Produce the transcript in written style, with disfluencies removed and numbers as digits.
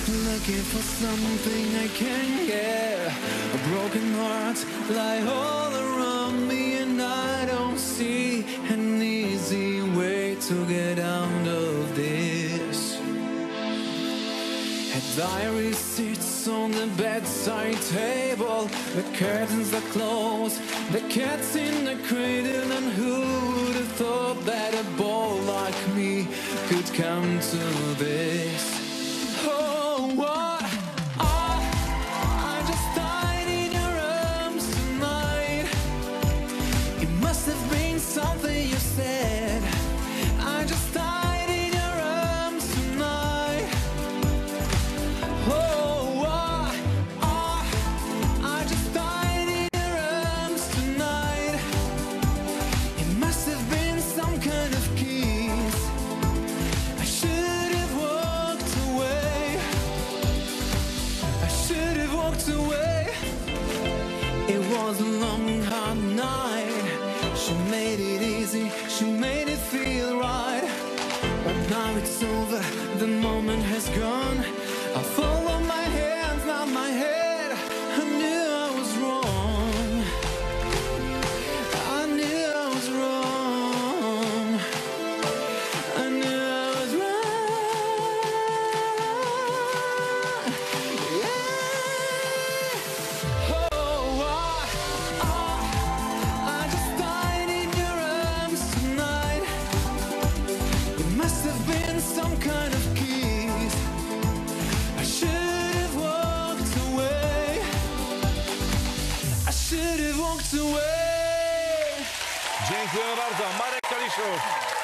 looking for something I can't get. A broken heart lie all around me, and I don't see an easy way to get out of this. A diary sits on the bedside table. The curtains are closed, the cat's in the cradle. And who would have thought that a boy like me could come to this? Oh, what? I just died in your arms tonight. It must have been something you said. I just died in your arms tonight. Oh, I just died in your arms tonight. It must have been some kind of kiss. I should have walked away. I should have walked away. It was a long, hard night. She made it easy, she made it feel right. But now it's over, the moment has gone. I follow my hands, not my head. I knew I was wrong. I knew I was wrong. I knew I was wrong. Yeah. Oh, I just died in your arms tonight. It must have been some kind of kiss. I should have walked away. I should have walked away. Dziękuję bardzo. Marek Kaliszuk.